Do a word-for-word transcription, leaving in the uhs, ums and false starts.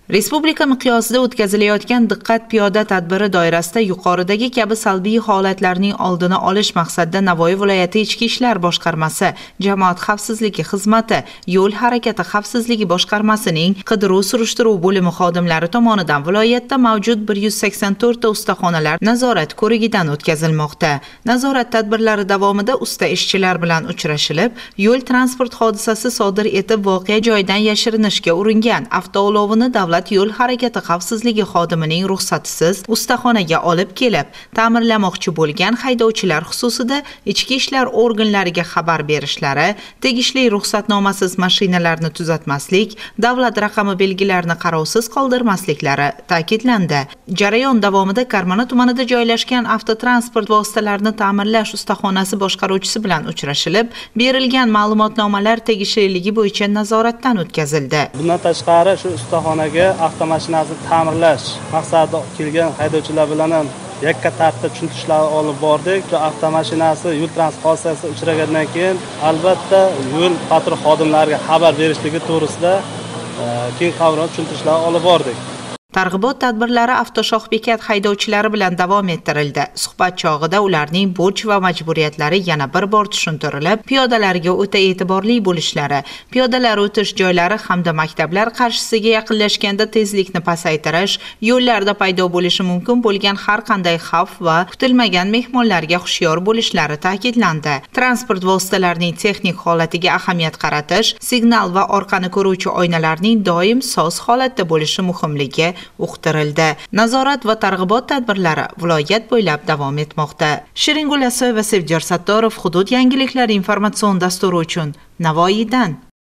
Respublika miqyosida o'tkazilayotgan diqqat piyoda tadbiri doirasida yuqoridagi kabi salbiy holatlarning oldini olish maqsadida Navoiy viloyati Ichki ishlar boshqarmasi, Jamoat xavfsizligi xizmati, Yo'l harakati xavfsizligi boshqarmasining qidiruv-surishtiruv bo'limi xodimlari tomonidan viloyatda mavjud bir yuz sakson to'rt ta ustaxonalar nazorat ko'rigidan o'tkazilmoqda. Nazorat tadbirlari davomida usta ishchilar bilan uchrashilib, yo'l transport hodisasi sodir etib voqea joyidan yashirinishga uringan avtoulovini davlat yo'l harakati xavfsizligi xodimining ruxsatisiz ustaxonaga olib kelib, ta'mirlamoqchi bo'lgan haydovchilar xususida ichki ishlar organlariga xabar berishlari, tegishli ruxsatnomasiz mashinalarni tuzatmaslik, davlat raqami belgilarini qarovsiz qoldirmasliklari ta'kidlandi. Jarayon davomida Karmana tumanida joylashgan avtotransport vositalarini ta'mirlash ustaxonasi boshqaruvchisi bilan uchrashilib, berilgan ma'lumotnomalar tegishliligi bo'yicha nazoratdan o'tkazildi. Bundan tashqari shu ustaxonaga avtomashinasini ta'mirlash maqsadida kelgan haydovchilar bilan ham yakka tartibda tushuntirishlar olib bordik. Shu avtomashinasi yo'l transport hodisasiga uchragandan keyin albatta yo'l patrul xodimlariga xabar berishligi to'g'risida keng qamrovli tushuntirishlar olib bordik. Targ'ibot tadbirlari avtoshoh bekat haydovchilari bilan davom ettirildi. Suhbat chog'ida ularning burch va majburiyatlari yana bir bor tushuntirilib, piyodalarga o'ta e'tiborli bo'lishlari, piyodalar o'tish joylari hamda maktablar qarshisiga yaqinlashganda tezlikni pasaytirish, yo'llarda paydo bo'lishi mumkin bo'lgan har qanday xavf va kutilmagan mehmonlarga hushyor bo'lishlari ta'kidlandi. Transport vositalarining texnik holatiga ahamiyat qaratish, signal va orqani ko'ruvchi oynalarning doim soz holatda bo'lishi muhimligi uqtirildi. Nazorat va targ'ibot tadbirlari viloyat bo'ylab davom etmoqda. Shiringul Asoy va Sevjar Sattorov hudud yangiliklari informatsion dasturi uchun Navoiydan.